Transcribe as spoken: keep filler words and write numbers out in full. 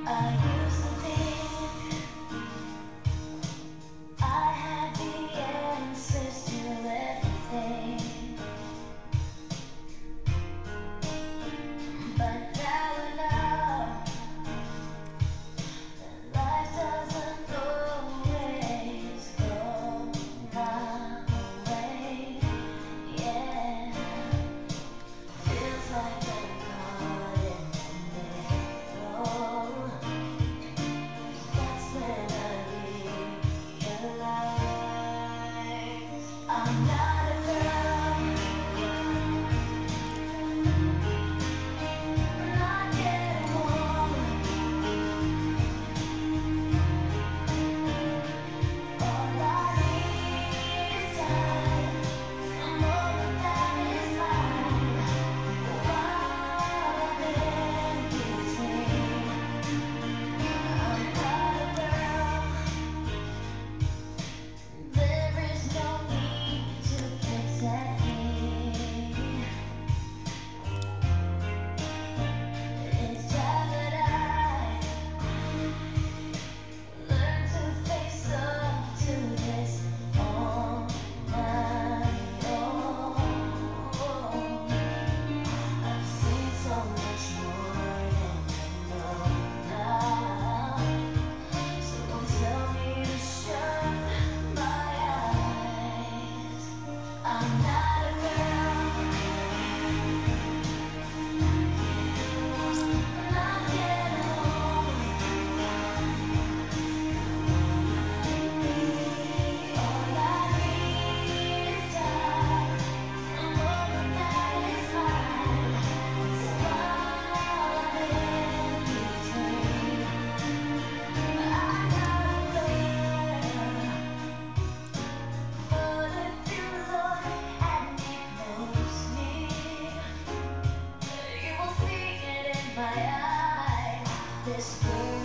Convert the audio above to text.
I used to think I had the answers to everything, but now I know that life doesn't always go my way. Yeah, feels like I'm caught in the middle. That's when I realize I'm not a girl, not yet a woman. All I need is time. I'm hoping that is mine. While in between, I'm not a girl. There is no need to protect me. It's time that I learn to face up to this on my own. I've seen so much more than I know now, so don't tell me to shut my eyes. I'm not a girl, not yet a woman. All I need is time. I'm hoping that it's mine. So while in between, I'm not a girl. But if you look at me closely, you will see it in my eyes. This girl